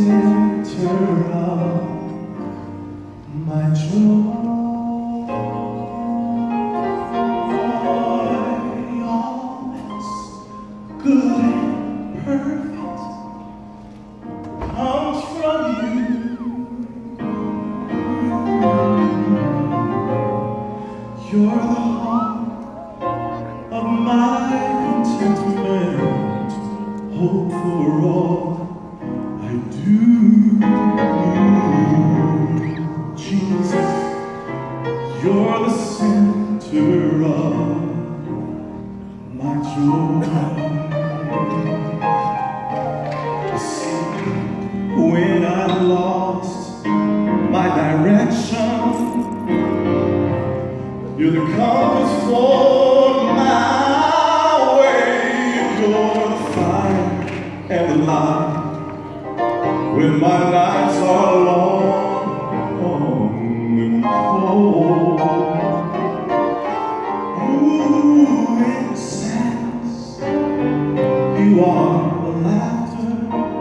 center of my joy. All that's good and perfect comes from you. You're the heart of my contentment, hope for all I do. Jesus, you're the center of my joy. See, when I lost my direction, you're the compass for my way. You're the fire and the light when my nights are long and cold. Ooh, in sadness, you are the laughter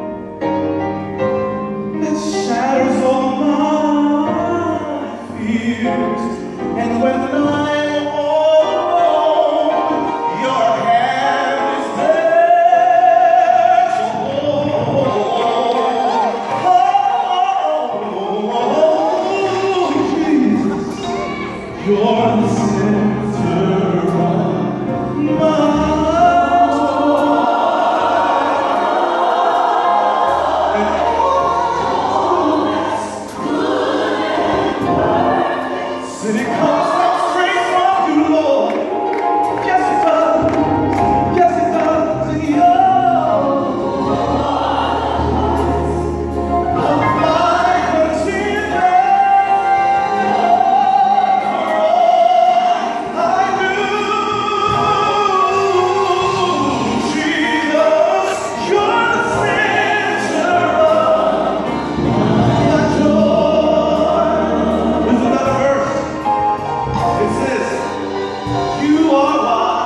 that shatters all my fears. And when I'm all alone, your hand is there to hold. Oh, Jesus, you're the center of my joy. And it comes straight from you, Lord. Yes, it does. Yes, it does. And you're my contentment for all I do. Jesus, you're the center of my joy. There's another verse. It says, you are my